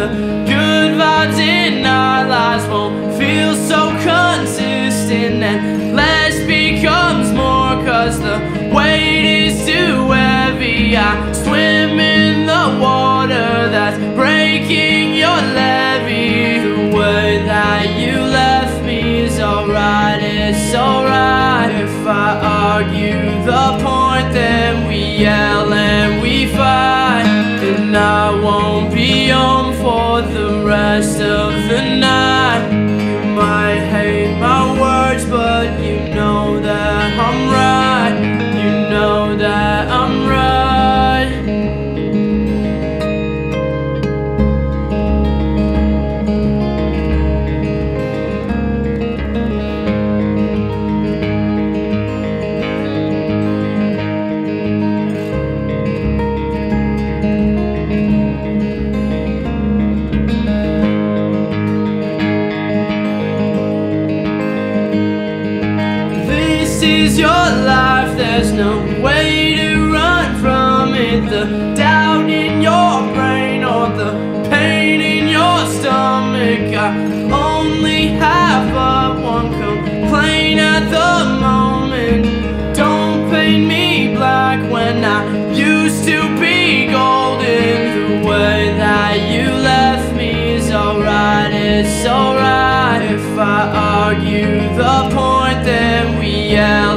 the good vibes in our lives won't feel so consistent, and less becomes more, cause the weight is too heavy. I swim in the water that's breaking your levy. The way that you left me is alright, it's alright. If I argue the point, then we yell and we fight, and I won't be home for the rest of the night. You might hate my words, but you know that I'm right. You know that I'm right. This is your life, there's no way to run from it. The doubt in your brain or the pain in your stomach. I only have but one complaint at the moment. Don't paint me black when I used to be golden. The way that you left me is alright, it's alright. If I argue the point, then we yell